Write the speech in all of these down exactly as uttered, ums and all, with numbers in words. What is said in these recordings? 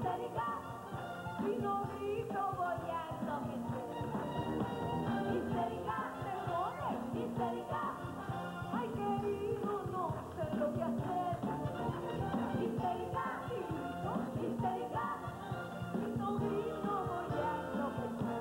histérica, si no grito voy a enloquecer. Histérica, me pone histérica, ay querido, no sé lo que hacer. Histérica, y grito, histérica, si no grito voy a enloquecer.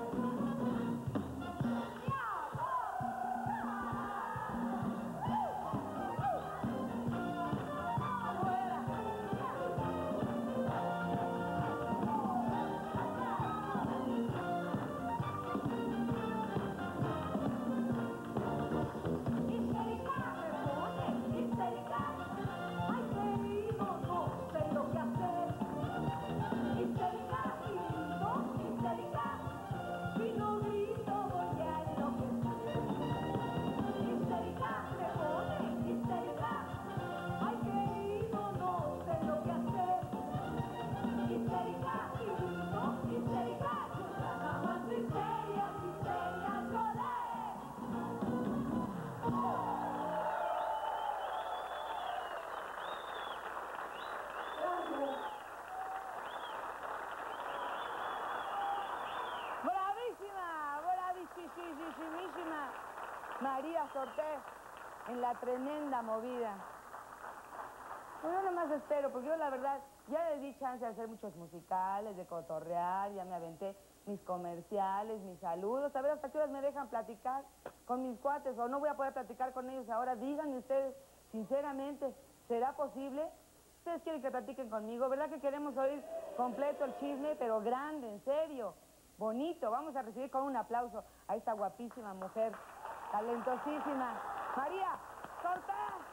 María Sorté, en la tremenda movida. Bueno, yo nomás espero, porque yo la verdad ya le di chance de hacer muchos musicales, de cotorrear, ya me aventé mis comerciales, mis saludos. A ver hasta qué horas me dejan platicar con mis cuates, o no voy a poder platicar con ellos ahora. Díganme ustedes, sinceramente, ¿será posible? Ustedes quieren que platiquen conmigo, ¿verdad que queremos oír completo el chisme, pero grande, en serio, bonito? Vamos a recibir con un aplauso a esta guapísima mujer, talentosísima, María Sorté.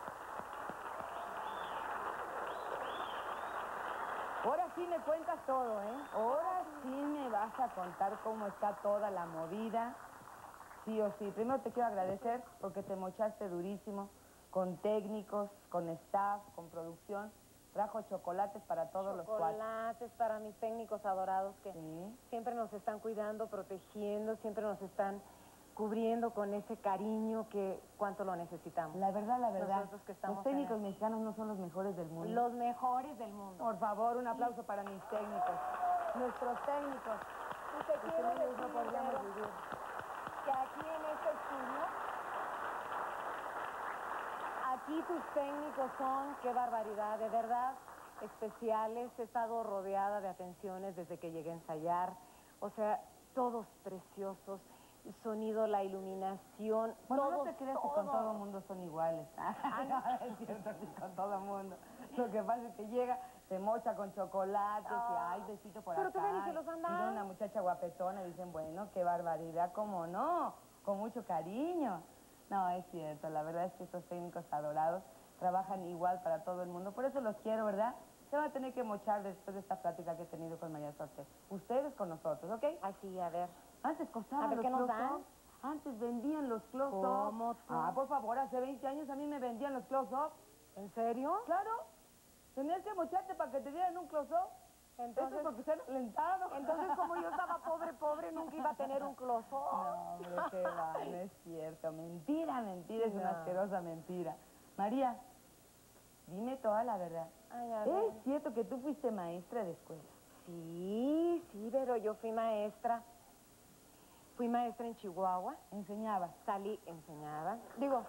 Ahora sí me cuentas todo, ¿eh? Ahora sí me vas a contar cómo está toda la movida. Sí o sí. Primero te quiero agradecer porque te mochaste durísimo con técnicos, con staff, con producción. Trajo chocolates para todos los cuates. Chocolates para mis técnicos adorados que sí. siempre nos están cuidando, protegiendo, siempre nos están cubriendo con ese cariño que cuánto lo necesitamos. La verdad, la verdad, Nosotros que estamos los técnicos en... mexicanos no son los mejores del mundo. Los mejores del mundo. Por favor, un aplauso para mis técnicos, nuestros técnicos. Y te quiero ellos decir, no podríamos Vero, vivir. que aquí en este estudio, aquí tus técnicos son, qué barbaridad, de verdad, especiales. He estado rodeada de atenciones desde que llegué a ensayar. O sea, todos preciosos. El sonido, la iluminación, bueno, todos, no te creas todo. que con todo el mundo son iguales. Ah, no, es cierto, sí, con todo el mundo. Lo que pasa es que llega, se mocha con chocolates oh. y ay, besito por Pero acá. tú ven y se los han dado. Y ven una muchacha guapetona y dicen, bueno, qué barbaridad, cómo no, con mucho cariño. No, es cierto, la verdad es que estos técnicos adorados trabajan igual para todo el mundo. Por eso los quiero, ¿verdad? Se van a tener que mochar después de esta plática que he tenido con María Sorté. Ustedes con nosotros, ¿ok? Así, a ver. Antes costaban A ver, los ¿qué nos close-up. dan? Antes vendían los close-up. ¿Cómo tú? Ah, por favor, hace veinte años a mí me vendían los close-up. ¿En serio? Claro. Tenías que mocharte para que te dieran un close-up. Entonces, Eso es porque se han alentado. entonces, como yo estaba pobre, pobre, nunca iba a tener un close-up. No, hombre, qué va, no es cierto. Mentira, mentira, es No. una asquerosa mentira. María, dime toda la verdad. Ay, a ¿Es ver. cierto que tú fuiste maestra de escuela? Sí, sí, pero yo fui maestra. Fui maestra en Chihuahua. Enseñabas. Salí, enseñaba. Digo,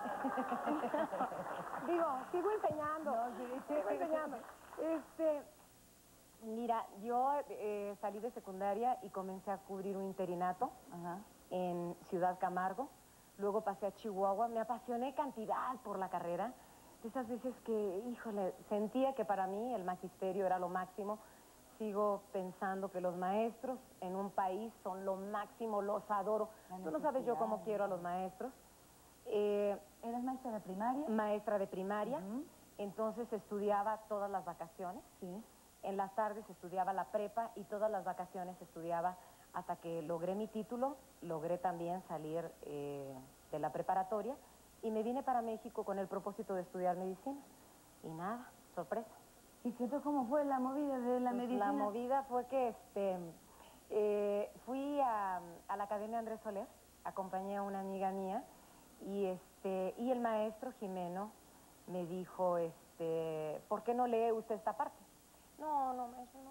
digo, sigo enseñando. No, sí. Sigo enseñando. Este, mira, yo eh, salí de secundaria y comencé a cubrir un interinato Ajá. en Ciudad Camargo. Luego pasé a Chihuahua. Me apasioné cantidad por la carrera. De esas veces que, híjole, sentía que para mí el magisterio era lo máximo. Sigo pensando que los maestros en un país son lo máximo, los adoro. Tú no sabes yo cómo quiero a los maestros. Eh, ¿Eras maestra de primaria? maestra de primaria, Uh-huh. entonces estudiaba todas las vacaciones. Sí. En las tardes estudiaba la prepa y todas las vacaciones estudiaba hasta que logré mi título. Logré también salir eh, de la preparatoria y me vine para México con el propósito de estudiar medicina. Y nada, sorpresa. ¿Y qué tú, cómo fue la movida de la Pues medicina? la movida fue que este, eh, fui a, a la Academia Andrés Soler, acompañé a una amiga mía y, este, y el maestro Jimeno me dijo, este, ¿por qué no lee usted esta parte? No, no, maestro, no, no, no,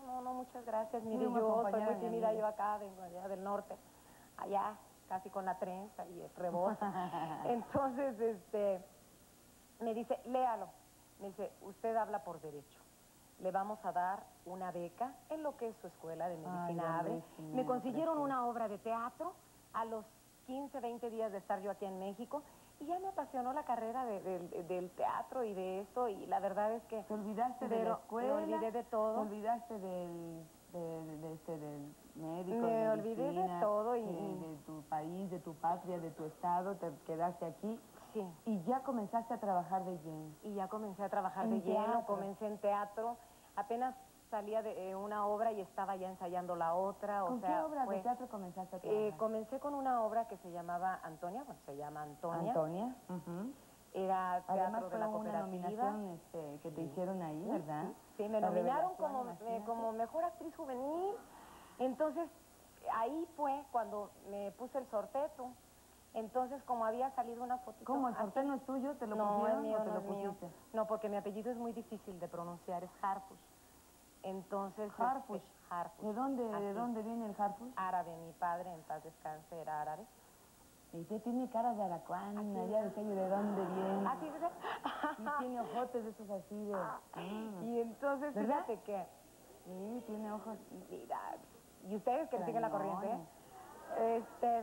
muchas gracias. Mire, Sí, me yo soy acompañaron, muy tímida, amiga. yo acá vengo allá del norte, allá casi con la trenza y el rebote. Entonces, este, me dice, léalo. Me dice, usted habla por derecho. Le vamos a dar una beca en lo que es su escuela de medicina abre. Me consiguieron una obra de teatro a los quince, veinte días de estar yo aquí en México y ya me apasionó la carrera de- de- del teatro y de esto y la verdad es que... Te olvidaste de pero la escuela. Me olvidé de todo. Te olvidaste del, de, de este, del médico, Me de olvidé de medicina, todo y- de, de tu país, de tu patria, de tu estado, te quedaste aquí. Sí. Y ya comenzaste a trabajar de lleno. Y ya comencé a trabajar En de lleno, teatro. comencé en teatro, apenas salía de eh, una obra y estaba ya ensayando la otra, o ¿Con sea, qué obras fue- de teatro comenzaste a trabajar? Eh, comencé con una obra que se llamaba Antonia, bueno, se llama Antonia. Antonia. Ujú. Era teatro Además de fue la una cooperativa. nominación este, que te hicieron ahí, ¿verdad? Sí, me La nominaron revelación, como, eh, imagínate. como mejor actriz juvenil. Entonces, ahí fue cuando me puse el sorteto. Entonces, como había salido una fotito... ¿Cómo? ¿El así- sorteo no es tuyo? ¿Te lo no, pusieron es mío, o te no lo es mío. pusiste? No, porque mi apellido es muy difícil de pronunciar, es Harfush. Entonces... Harfush. este, Harfush. ¿De dónde, ¿De Así. dónde viene el Harfush? Árabe, mi padre, en paz descanse, era árabe. Y usted tiene cara de aracuana, ya decía yo de dónde viene. Así de... Y tiene ojotes de esos así de... Ah. Y entonces, ¿Verdad? fíjate que... Sí, tiene ojos. Mira, y ustedes que me siguen la corriente, Cañones. ¿eh? Este,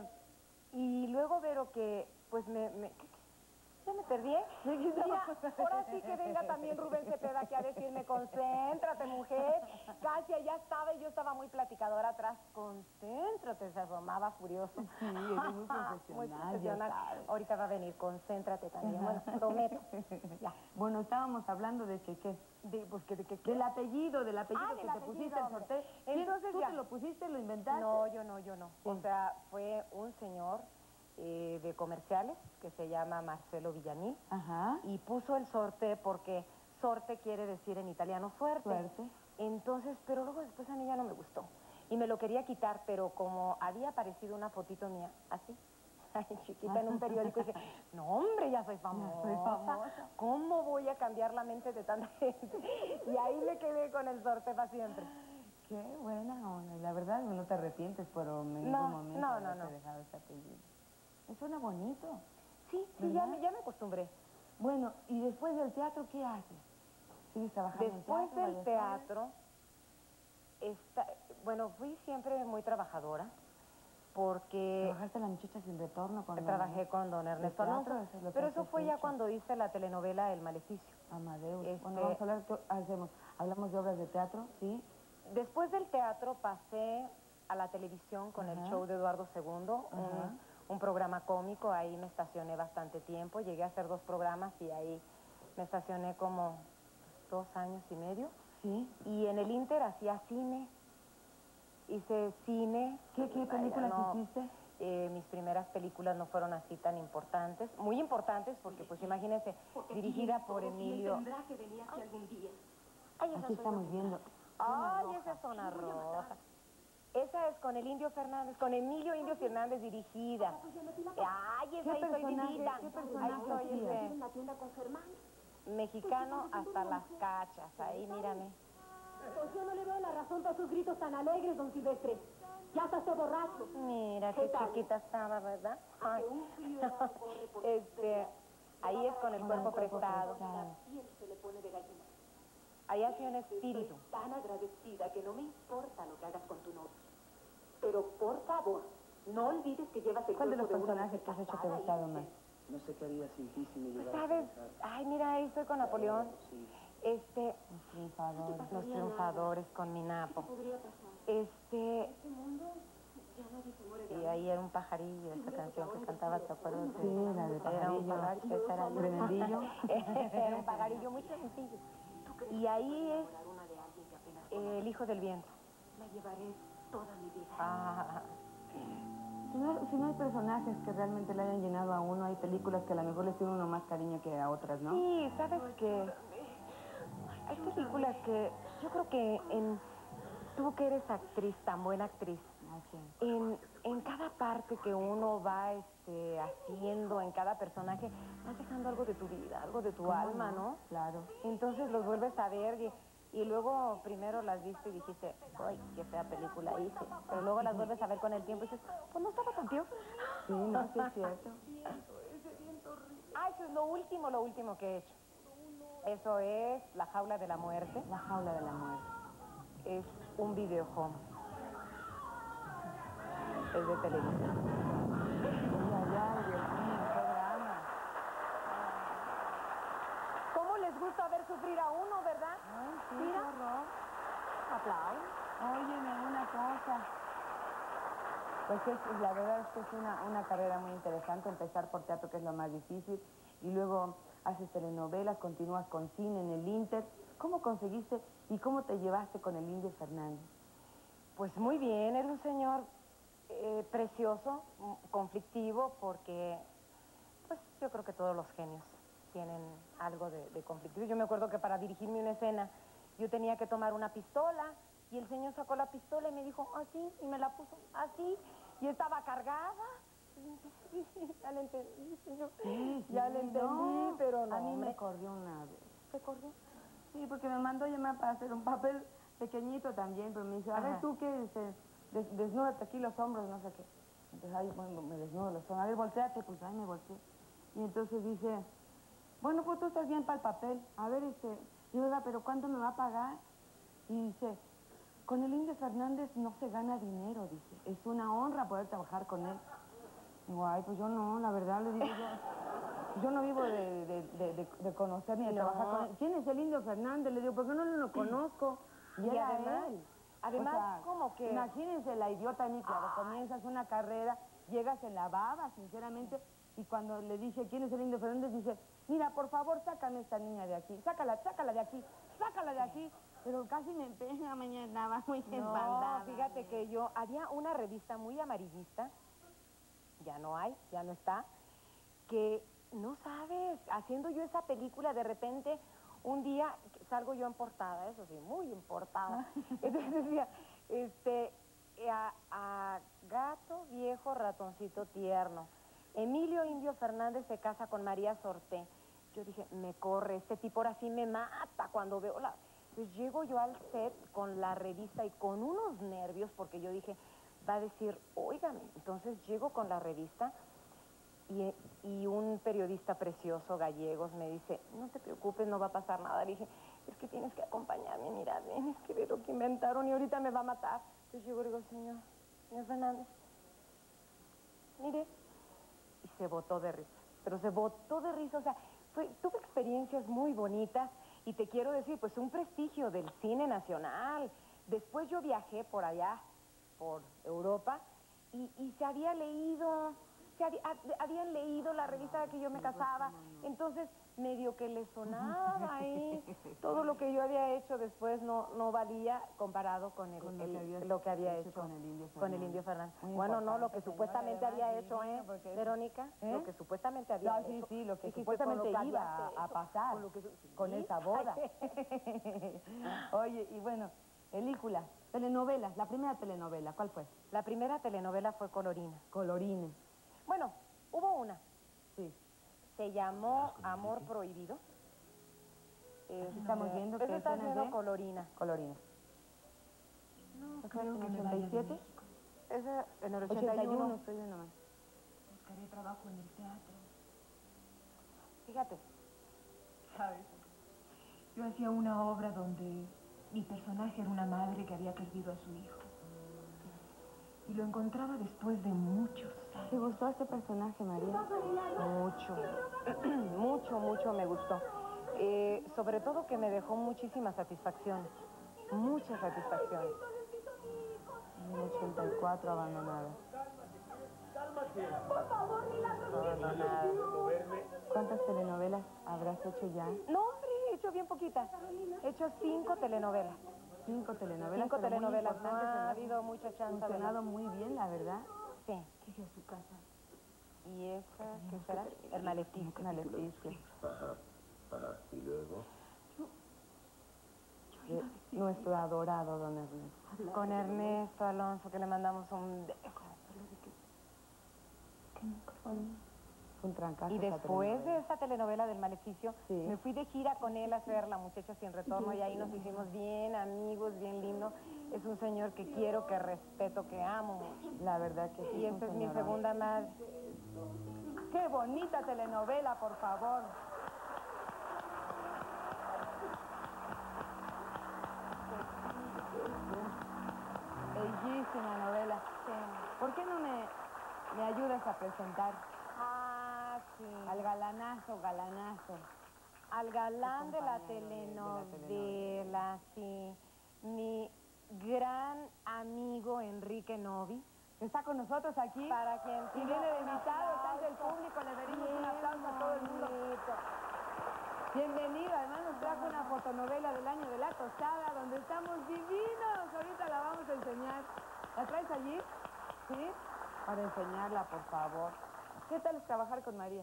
y luego Vero que, pues me, me ¿qué- qué? Ya me perdí, ¿eh? Mira, ahora sí que venga también Rubén Cepeda aquí a decirme, concéntrate, mujer. Casi allá estaba y yo estaba muy platicadora atrás. Concéntrate, se asomaba furioso. Sí, eres muy profesional, Muy ya profesional. sabes. Ahorita va a venir, concéntrate también. Bueno, prometo. Ya. Bueno, estábamos hablando de que, ¿qué? De, pues, que, de, que, Del apellido, del apellido Ah, que del te apellido, pusiste el hombre. sorteo. ¿Quién- Entonces ¿Tú ya. te lo pusiste, lo inventaste? No, yo no, yo no. O Sí. sea, fue un señor eh, de comerciales que se llama Marcelo Villamil Ajá. y puso el sorte porque sorte quiere decir en italiano suerte. Suerte. Entonces, pero luego después a mí ya no me gustó y me lo quería quitar, pero como había aparecido una fotito mía, así, ay, chiquita en un periódico, dije, no hombre, ya soy famosa. soy famosa. ¿Cómo voy a cambiar la mente de tanta gente? Y ahí me quedé con el sorte para siempre. Qué buena onda. Y la verdad no te arrepientes por ningún No, momento no, de no, haberte no. dejado ese apellido. Me suena bonito. Sí, sí, ya ¿Verdad? me, ya me acostumbré. Bueno, y después del teatro, ¿qué haces? ¿Sigues trabajando Después en teatro? del varias teatro, esta, bueno, fui siempre muy trabajadora horas? porque ¿Trabajaste La Muchacha Sin Retorno con trabajé con don Ernesto teatro, Alonso, eso es lo que pero has eso fue ya hecho. cuando hice la telenovela El Maleficio. Amadeus? Este- Bueno, vamos a hablar, ¿qué hacemos? ¿Hablamos de obras de teatro? Sí. Después del teatro pasé a la televisión con el Ajá. show de Eduardo segundo, Ajá. un, un programa cómico, ahí me estacioné bastante tiempo, llegué a hacer dos programas y ahí me estacioné como dos años y medio. Sí. Y en el Inter hacía cine, hice cine. ¿Qué, qué Vaya, películas no, hiciste? eh, mis primeras películas no fueron así tan importantes, muy importantes porque pues imagínense, dirigida por Emilio. que venir aquí algún día. Ay, esa Aquí soy estamos yo. viendo. Ay, esa es Zona Roja. Esa es con el Indio Fernández, con Emilio Indio Fernández dirigida. Ay, esa ¿Qué ahí soy personaje- Lindita. qué Ahí personaje soy hacías? ese en la tienda con Germán. mexicano hasta las cachas, ahí mírame. Pues yo no le veo la razón para sus gritos tan alegres, don Silvestre. Ya está usted borracho. Mira ¿Qué qué tal? chiquita estaba, ¿verdad? Ay. Hace un frío corre por Este, ahí es con el Con cuerpo el cuerpo prestado. prestado. la piel se le pone de gallina. Ahí hacía un espíritu. Estoy tan agradecida que no me importa lo que hagas con tu novio. Pero por favor, no olvides que llevas el ¿Cuál de los cuerpo una personajes que has mujer hecho te ha casada y gustado más? No sé qué haría sin ti si me Pues, llegaras a ¿sabes? dejar. Ay, mira, ahí estoy con Napoleón. Sí. Este, Los triunfadores. los triunfadores con mi Napo. podría pasar. Este, Este mundo ya nadie se muere de y ahí era un pajarillo, esa canción que cantaba, ¿te acuerdas? Sí, la de Era un Pajarillo. pajarillo, esa era yo. Tremendillo. Era un pajarillo muy sencillo. Y ahí es una de alguien que apenas eh, el hijo del viento. la llevaré toda mi vida. Ah, Si no, si no hay personajes que realmente le hayan llenado a uno, hay películas que a lo mejor les tiene uno más cariño que a otras, ¿no? sí, ¿sabes qué? Hay películas que yo creo que en... Tú que eres actriz, tan buena actriz, Así. en, en cada parte que uno va este, haciendo, en cada personaje, vas dejando algo de tu vida, algo de tu ¿Cómo alma, ¿no? Claro. Entonces los vuelves a ver y, Y luego primero las viste y dijiste, ¡ay, qué fea película hice! Pero luego las vuelves a ver con el tiempo y dices, pues no estaba tan peor. Sí, no, sí es cierto. Ah, eso es lo último, lo último que he hecho. Eso es La Jaula de la Muerte. La Jaula de la Muerte. Es un video home. Es de televisión. Ay, ay, Dios mío, qué drama. ¿Cómo les gusta ver sufrir a uno, verdad? Ay, sí, Mira. qué horror. Aplausos. Óyeme una cosa. Pues es, la verdad es que es una, una carrera muy interesante, empezar por teatro, que es lo más difícil, y luego haces telenovelas, continúas con cine en el Inter. ¿Cómo conseguiste y cómo te llevaste con el Indio Fernández? Pues muy bien, era un señor eh, precioso, m- conflictivo, porque pues yo creo que todos los genios tienen algo de, de conflictivo. Yo me acuerdo que para dirigirme una escena yo tenía que tomar una pistola y el señor sacó la pistola y me dijo, así, y me la puso así, y estaba cargada. Ya le entendí, señor. Sí, ya sí, le entendí, no. pero no, A mí me hombre. corrió una vez. ¿Se corrió? Sí, porque me mandó llamar para hacer un papel pequeñito también, pero me dice, a ver, Ajá. tú qué, este, des, desnúdate aquí los hombros, no sé qué. Entonces, ahí, bueno, me desnudo los hombros. A ver, volteate, pues ahí me volteé. Y entonces dice, bueno, pues tú estás bien para el papel. A ver, este, digo, oiga, pero ¿cuánto me va a pagar? Y dice, con el Indio Fernández no se gana dinero, dice. Es una honra poder trabajar con él. Digo, ay, pues yo no, la verdad, le digo yo. Yo no vivo de, de, de, de, de conocer ni de No. trabajar con él. ¿Quién es el Indio Fernández? Le digo, porque no lo conozco. Y, Y era además- él. además, ¿cómo que? Imagínense la idiota ni claro, comienzas una carrera, llegas en la baba, sinceramente, y cuando le dije, ¿quién es el Indio Fernández? Dice, mira, por favor, sácame esta niña de aquí. Sácala, sácala de aquí, sácala de aquí. Pero casi me pega, mañana estaba muy No, espantada. fíjate que yo, había una revista muy amarillista, ya no hay, ya no está, que, no sabes, haciendo yo esa película, de repente, un día salgo yo en portada, eso sí, muy en portada. Entonces decía, este, a, a gato viejo, ratoncito tierno. Emilio Indio Fernández se casa con María Sorté. Yo dije, me corre, este tipo ahora sí me mata cuando veo la... Pues llego yo al set con la revista y con unos nervios, porque yo dije, va a decir, óigame. Entonces llego con la revista y, y un periodista precioso, Gallegos, me dice, no te preocupes, no va a pasar nada. Le dije, es que tienes que acompañarme, mira, ven, es que ve lo que inventaron y ahorita me va a matar. Entonces llego y digo, señor, señor Fernández, mire, y se botó de risa, pero se botó de risa, o sea, fue, tuve experiencias muy bonitas y te quiero decir, pues un prestigio del cine nacional. Después yo viajé por allá, por Europa, y, y se había leído, se había, habían leído la revista de que yo me casaba, entonces medio que le sonaba ahí, todo lo que yo había hecho después no, no valía comparado con, el, Con lo el- que habías lo que había hecho hecho con el Indio con el Fernández. Indio Fernández. Muy Bueno, no, lo que importante, señora, supuestamente además, había hecho, divino, ¿eh, porque es- Verónica? ¿Eh? Lo que supuestamente había No, hecho. sí, sí, lo que Dijiste, supuestamente con lo que iba habías a, a hecho, pasar con lo que- con sí. esa boda. Oye, y bueno, películas, telenovelas, la primera telenovela, ¿cuál fue? La primera telenovela fue Colorina. Colorines. Bueno, hubo una. Sí. Se llamó Amor Prohibido. Este, estamos viendo esa que está escenas viendo de- Colorina. Colorines. No ¿Eso fue creo en que el me ochenta vaya y de siete? México. Esa en el ochenta y ochenta y uno, uno. estoy viendo mal. Buscaré trabajo en el teatro. Fíjate. ¿Sabes? Yo hacía una obra donde mi personaje era una madre que había perdido a su hijo. Y lo encontraba después de muchos años. ¿Te gustó este personaje, María? Mucho, mucho, mucho me gustó. Eh, sobre todo que me dejó muchísima satisfacción. Mucha satisfacción. En el ochenta y cuatro, abandonada. Abandonada. ¿Cuántas telenovelas habrás hecho ya? No, hombre, he hecho bien poquitas. He hecho cinco telenovelas. Cinco telenovelas. Cinco pero muy telenovelas. No importantes, ha ¿verdad? habido mucha chance. Funcionado ¿verdad? muy bien, la verdad. Sí. Llegué a su casa. ¿Y esa qué será? El maleficio. Maleficio. Ajá, ajá, y luego. De nuestro adorado don Ernesto. Con Ernesto Alonso, que le mandamos un beso. Fue fue un trancazo. Y esa después de telenovela. esa telenovela del Maleficio, Sí. me fui de gira con él a hacer La Muchacha Sin Retorno y ahí nos hicimos bien amigos, bien lindo. Es un señor que quiero, que respeto, que amo mucho. La verdad que sí. Y es un esta es mi señorón. segunda madre. ¡Qué bonita telenovela, por favor! Bellísima novela. ¿Por qué no me, me ayudas a presentar Ah, sí. al galanazo, galanazo? Al galán de la compañero de- de la telenovela, sí. Mi gran amigo Enrique Novi. Está con nosotros aquí. Para quien Y viene de invitado, está ante el público, le pedimos un aplauso a todo el mundo. Bienvenido, además nos trajo una fotonovela del año de la tostada, donde estamos divinos. Ahorita la vamos a enseñar. ¿La traes allí? ¿Sí? Para enseñarla, por favor. ¿Qué tal es trabajar con María?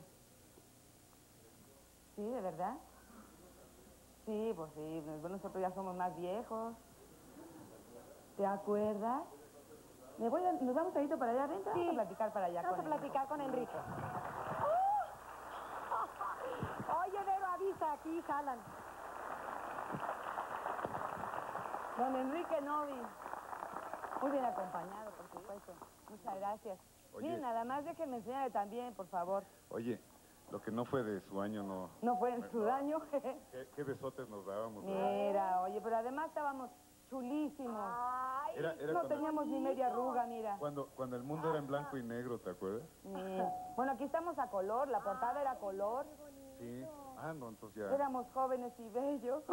¿Sí, de verdad? Sí, pues sí, bueno, nosotros ya somos más viejos. ¿Te acuerdas? Me voy a- nos vamos a ir para allá adentro, vamos a platicar para allá Vamos a con él. platicar con Enrique. Oye, Vero, avisa, aquí jalan. Don Enrique Novi. Muy bien acompañado, por supuesto. Muchas gracias. Oye. Bien, nada más déjenme enseñarle también, por favor. Oye, lo que no fue de su año no... No fue en su daño. ¿Qué, qué besotes nos dábamos? ¿verdad? Mira, oye, pero además estábamos chulísimos. Ay, Era, era No cuando, teníamos ni media arruga, mira. cuando, cuando el mundo era en blanco y negro, ¿te acuerdas? Mira. Bueno, aquí estamos a color, la portada era color. Sí. Ah, no, entonces ya Éramos jóvenes y bellos.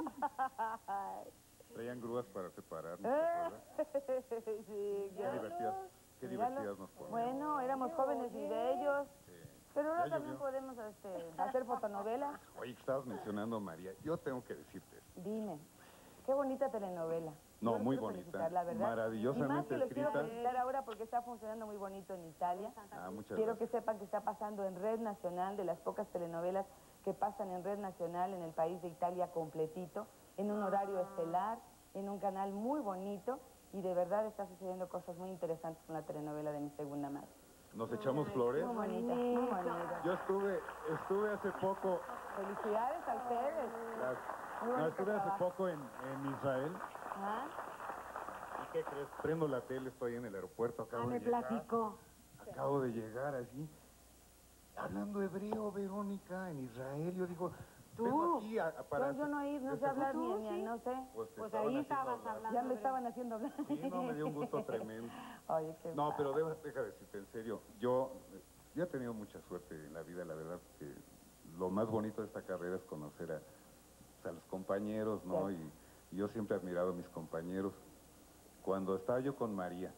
Ay. traían grúas para separarnos, ¿te acuerdas? Sí, Qué divertidas, qué Míralo. divertidas nos poníamos. Bueno, éramos jóvenes y bellos. Sí. Pero ahora Ya también llovió. podemos este, hacer fotonovelas. Oye, que estabas mencionando a María. Yo tengo que decirte esto. Dime, qué bonita telenovela. No, Yo les muy quiero bonita, felicitar, la verdad. maravillosamente y más que les quiero escrita. felicitar ahora porque está funcionando muy bonito en Italia. Ah, muchas Quiero gracias. que sepan que está pasando en Red Nacional, de las pocas telenovelas que pasan en Red Nacional en el país de Italia completito, en un horario estelar, en un canal muy bonito, y de verdad está sucediendo cosas muy interesantes con la telenovela de Mi Segunda Madre. Nos echamos flores. Muy bonita, muy bonita. Yo estuve, estuve hace poco, Felicidades a ustedes. las- Muy no, bonito estuve hace trabajo. poco en, en Israel. Ajá. ¿Y qué crees? Prendo la tele, estoy en el aeropuerto, acabo Ah, de me llegar. platicó. Acabo de llegar así, hablando hebreo, Verónica, en Israel. Yo digo, vengo aquí a, a- para... Yo, yo no ir, no sé ¿Este hablar fue ni, tú? ni Sí. no sé. Pues, te Pues estaban ahí haciendo estabas hablar. hablando. Ya me estaban haciendo hablar. Sí, no, me dio un gusto tremendo. Oye, qué No, padre. pero deja, deja decirte, en serio, yo, yo he tenido mucha suerte en la vida, la verdad, que lo más bonito de esta carrera es conocer a, pues, a los compañeros, ¿no? Y, y yo siempre he admirado a mis compañeros. Cuando estaba yo con María,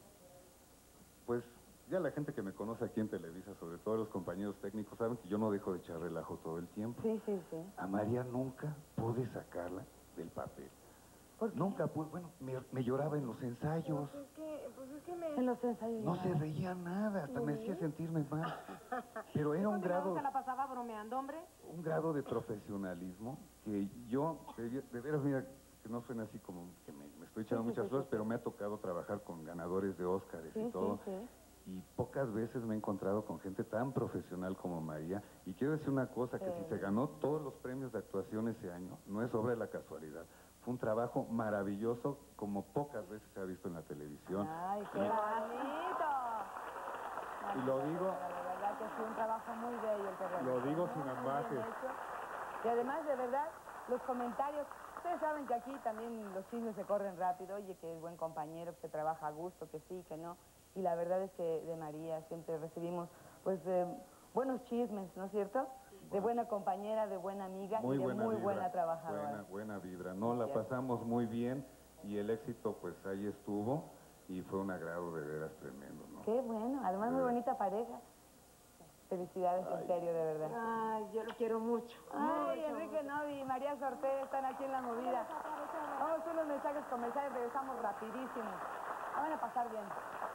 pues ya la gente que me conoce aquí en Televisa, sobre todo los compañeros técnicos, saben que yo no dejo de echar relajo todo el tiempo. Sí, sí, sí. A María nunca pude sacarla del papel. ¿Por qué? Nunca pude, bueno, me, me lloraba en los ensayos. Es que, pues es que me... En los ensayos. No ya. se reía nada, hasta me hacía sentirme mal. Pero era un Porque luego grado, se la pasaba bromeando, hombre. un grado de profesionalismo que yo, de, de veras, mira, que no suena así como que me, me estoy echando Sí, sí, muchas sí, flores, sí. pero me ha tocado trabajar con ganadores de Óscares Sí, y todo. sí, sí. Y pocas veces me he encontrado con gente tan profesional como María. Y quiero decir una cosa, que si Sí. se ganó todos los premios de actuación ese año, no es obra de la casualidad. Fue un trabajo maravilloso, como pocas veces se ha visto en la televisión. Ay, qué bonito. Y lo digo- La verdad que sí, un trabajo muy bello el que realizó, Lo digo ¿no? sin Muy ambaje. bien hecho. Y además, de verdad, los comentarios, ustedes saben que aquí también los chismes se corren rápido, oye, que es buen compañero, que se trabaja a gusto, que sí, que no. Y la verdad es que de María siempre recibimos, pues, eh, buenos chismes, ¿no es cierto? De buena compañera, de buena amiga Muy y de buena muy vibra, buena trabajadora. Buena, buena vibra. No, la Cierto. pasamos muy bien y el éxito, pues, ahí estuvo y fue un agrado de veras tremendo, ¿no? Qué bueno, además muy bonita pareja. Felicidades, en serio, de verdad. Ay, yo lo quiero mucho. Ay, Enrique Novi y María Sorté están aquí en la movida. Vamos a hacer unos mensajes comerciales, regresamos rapidísimo. La van a pasar bien.